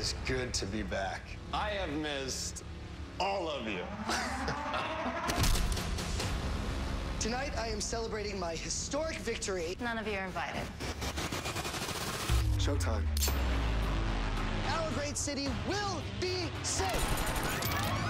is good to be back. I have missed all of you. Tonight, I am celebrating my historic victory. None of you are invited. Showtime. Our great city will be safe.